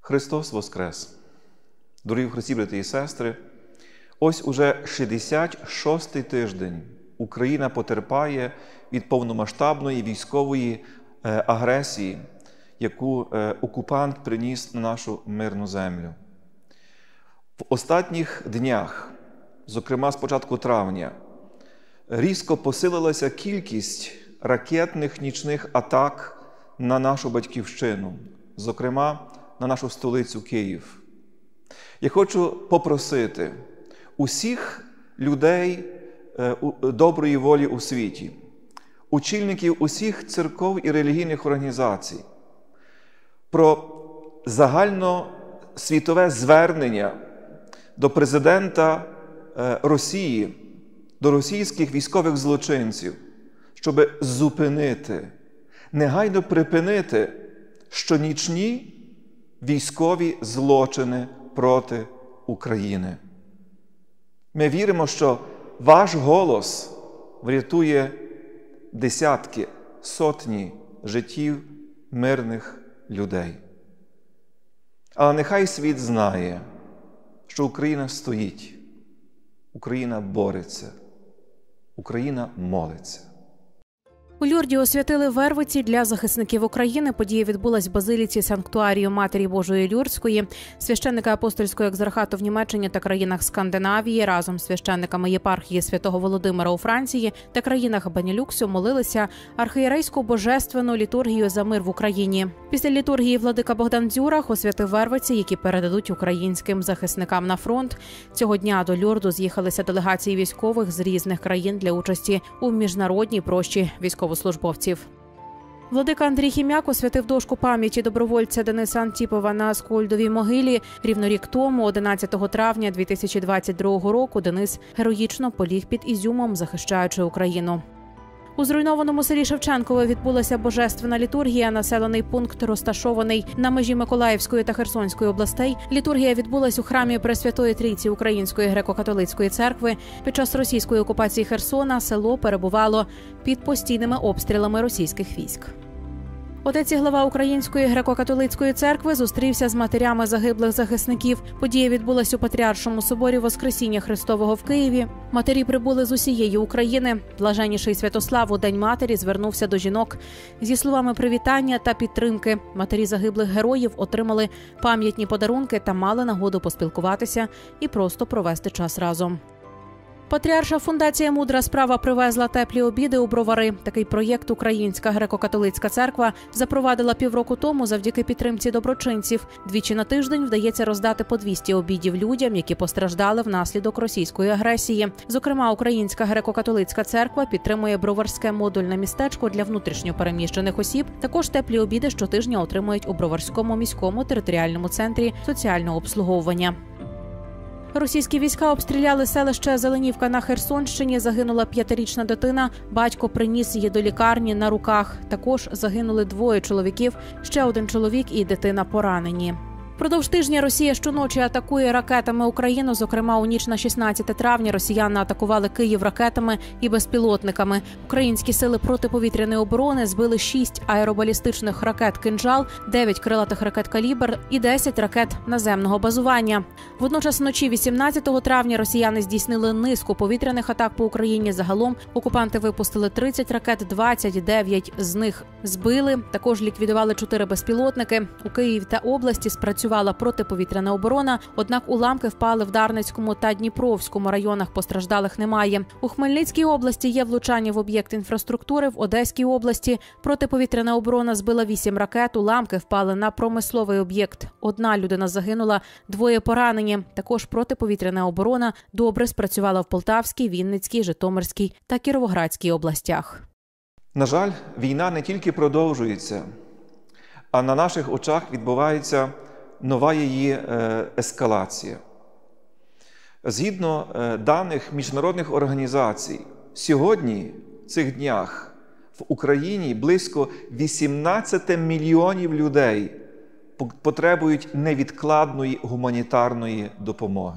Христос Воскрес! Дорогі в Христі, брати і сестри, ось уже 66-й тиждень Україна потерпає від повномасштабної військової агресії, яку окупант приніс на нашу мирну землю. В останніх днях, зокрема з початку травня, різко посилилася кількість ракетних нічних атак на нашу батьківщину, зокрема на нашу столицю Київ. Я хочу попросити усіх людей доброї волі у світі, очільників усіх церков і релігійних організацій, про загальносвітове звернення до президента Росії, до російських військових злочинців, щоб зупинити, негайно припинити щонічні військові злочини проти України. Ми віримо, що ваш голос врятує десятки, сотні життів мирних людей. Але нехай світ знає, що Україна стоїть, Україна бореться, Україна молиться. У Люрді освятили вервиці для захисників України. Подія відбулась в базиліці Санктуарію Матері Божої Люрдської. Священники апостольського екзархату в Німеччині та країнах Скандинавії разом з священниками єпархії Святого Володимира у Франції та країнах Бенелюксу молилися архієрейську божественну літургію за мир в Україні. Після літургії владика Богдан Дзюрах освятив вервиці, які передадуть українським захисникам на фронт. Цього дня до Люрду з'їхалися делегації військових з різних країн для участі у міжнародній прощі військовослужбовців. Владика Андрій Хім'як освятив дошку пам'яті добровольця Дениса Антіпова на Скольдовій могилі. Рівно рік тому, 11 травня 2022 року, Денис героїчно поліг під Ізюмом, захищаючи Україну. У зруйнованому селі Шевченкове відбулася божественна літургія. Населений пункт розташований на межі Миколаївської та Херсонської областей. Літургія відбулась у храмі Пресвятої Трійці Української греко-католицької церкви. Під час російської окупації Херсона село перебувало під постійними обстрілами російських військ. Отець і глава Української греко-католицької церкви зустрівся з матерями загиблих захисників. Подія відбулась у Патріаршому соборі Воскресіння Христового в Києві. Матері прибули з усієї України. Блаженніший Святослав у День матері звернувся до жінок зі словами привітання та підтримки. Матері загиблих героїв отримали пам'ятні подарунки та мали нагоду поспілкуватися і просто провести час разом. Патріарша фундація «Мудра справа» привезла теплі обіди у Бровари. Такий проєкт Українська греко-католицька церква запровадила півроку тому завдяки підтримці доброчинців. Двічі на тиждень вдається роздати по 200 обідів людям, які постраждали внаслідок російської агресії. Зокрема, Українська греко-католицька церква підтримує броварське модульне містечко для внутрішньо переміщених осіб. Також теплі обіди щотижня отримують у Броварському міському територіальному центрі соціального обслуговування. Російські війська обстріляли селище Зеленівка на Херсонщині. Загинула 5-річна дитина. Батько приніс її до лікарні на руках. Також загинули 2 чоловіків. Ще 1 чоловік і дитина поранені. Продовж тижня Росія щоночі атакує ракетами Україну. Зокрема, у ніч на 16 травня росіяни атакували Київ ракетами і безпілотниками. Українські сили протиповітряної оборони збили 6 аеробалістичних ракет «Кинжал», 9 крилатих ракет «Калібр» і 10 ракет наземного базування. Водночас вночі 18 травня росіяни здійснили низку повітряних атак по Україні. Загалом окупанти випустили 30 ракет, 29 з них збили. Також ліквідували 4 безпілотники. У Києві та області спрацювали протиповітряна оборона, однак уламки впали в Дарницькому та Дніпровському районах, постраждалих немає. У Хмельницькій області є влучання в об'єкт інфраструктури, в Одеській області протиповітряна оборона збила 8 ракет, уламки впали на промисловий об'єкт. 1 людина загинула, 2 поранені. Також протиповітряна оборона добре спрацювала в Полтавській, Вінницькій, Житомирській та Кіровоградській областях. На жаль, війна не тільки продовжується, а на наших очах відбувається нова її ескалація. Згідно даних міжнародних організацій, сьогодні, в цих днях, в Україні близько 18 мільйонів людей потребують невідкладної гуманітарної допомоги.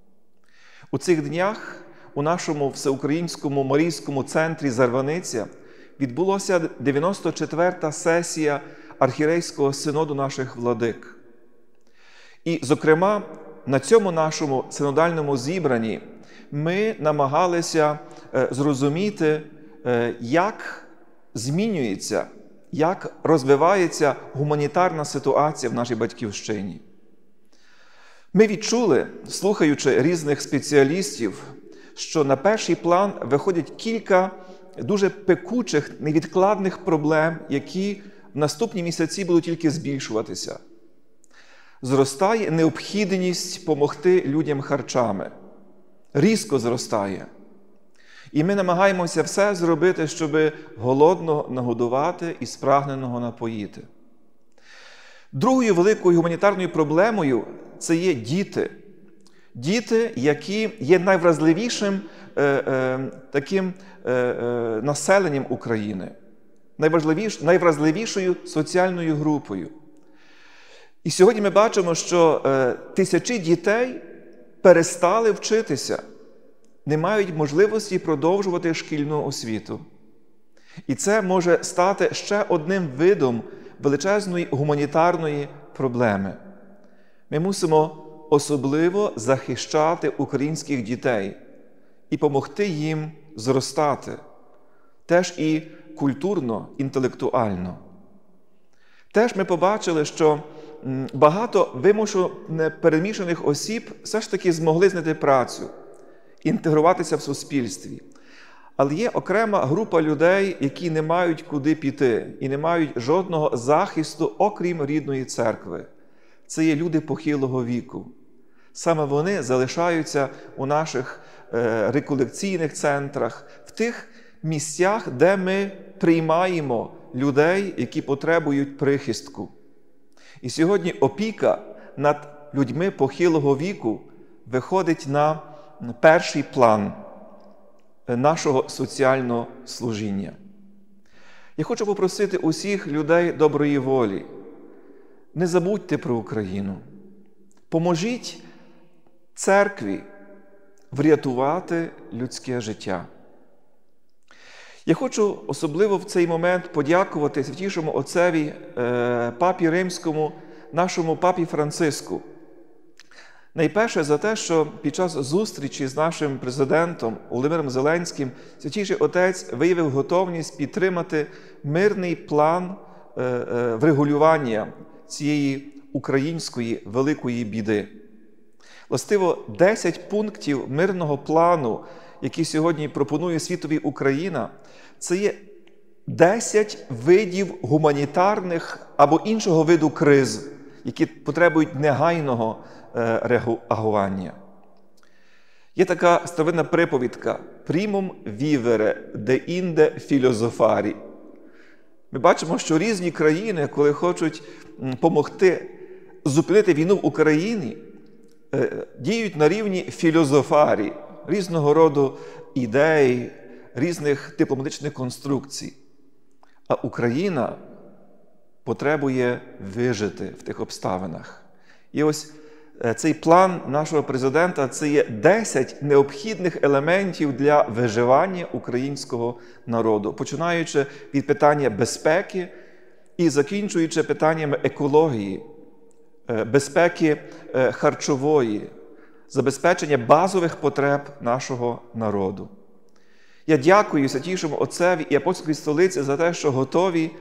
У цих днях у нашому всеукраїнському Марійському центрі Зарваниця відбулася 94-та сесія архієрейського синоду наших владик. І, зокрема, на цьому нашому синодальному зібранні ми намагалися зрозуміти, як змінюється, як розвивається гуманітарна ситуація в нашій батьківщині. Ми відчули, слухаючи різних спеціалістів, що на перший план виходять кілька дуже пекучих, невідкладних проблем, які в наступні місяці будуть тільки збільшуватися. Зростає необхідність допомогти людям харчами. Різко зростає. І ми намагаємося все зробити, щоб голодного нагодувати і спрагненого напоїти. Другою великою гуманітарною проблемою – це є діти. Діти, які є найвразливішим таким населенням України, найвразливішою соціальною групою. І сьогодні ми бачимо, що тисячі дітей перестали вчитися, не мають можливості продовжувати шкільну освіту. І це може стати ще одним видом величезної гуманітарної проблеми. Ми мусимо особливо захищати українських дітей і допомогти їм зростати, теж і культурно, інтелектуально. Теж ми побачили, що багато вимушено переміщених осіб все ж таки змогли знайти працю, інтегруватися в суспільстві. Але є окрема група людей, які не мають куди піти і не мають жодного захисту, окрім рідної церкви. Це є люди похилого віку. Саме вони залишаються у наших реколекційних центрах, в тих місцях, де ми приймаємо людей, які потребують прихистку. І сьогодні опіка над людьми похилого віку виходить на перший план нашого соціального служіння. Я хочу попросити усіх людей доброї волі, не забудьте про Україну. Поможіть церкві врятувати людське життя. Я хочу особливо в цей момент подякувати Святішому Отцеві, Папі Римському, нашому Папі Франциску. Найперше за те, що під час зустрічі з нашим президентом Володимиром Зеленським Святіший Отець виявив готовність підтримати мирний план врегулювання цієї української великої біди. Властиво, 10 пунктів мирного плану, які сьогодні пропонує світові Україна, це є 10 видів гуманітарних або іншого виду криз, які потребують негайного реагування. Є така старовинна приповідка «Primum vivere, deinde philosophari». Ми бачимо, що різні країни, коли хочуть допомогти зупинити війну в Україні, діють на рівні філозофарі, різного роду ідей, різних дипломатичних конструкцій. А Україна потребує вижити в тих обставинах. І ось цей план нашого президента – це є 10 необхідних елементів для виживання українського народу, починаючи від питання безпеки і закінчуючи питаннями екології, безпеки харчової, забезпечення базових потреб нашого народу. Я дякую Святішому Отцеві і Апостольській столиці за те, що готові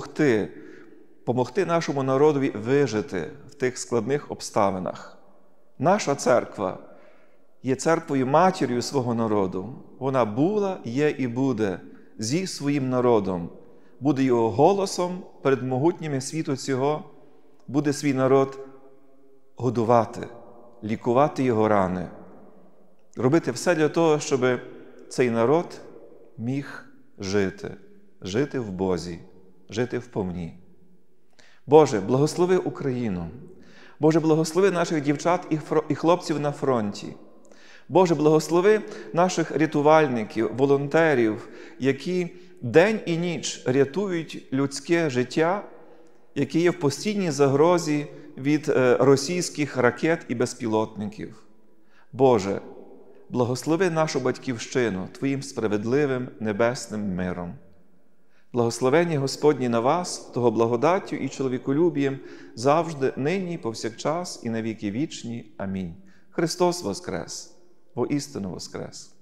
помогти нашому народові вижити в тих складних обставинах. Наша церква є церквою-матір'ю свого народу. Вона була, є і буде зі своїм народом. Буде його голосом перед могутніми світу цього, буде свій народ годувати, лікувати його рани, робити все для того, щоб цей народ міг жити в Бозі, жити вповні. Боже, благослови Україну. Боже, благослови наших дівчат і хлопців на фронті. Боже, благослови наших рятувальників, волонтерів, які день і ніч рятують людське життя, яке є в постійній загрозі від російських ракет і безпілотників. Боже, благослови нашу Батьківщину Твоїм справедливим небесним миром. Благословення Господні на вас, того благодаттю і чоловіколюбієм завжди, нині, повсякчас і на віки вічні. Амінь. Христос воскрес! Воістину воскрес!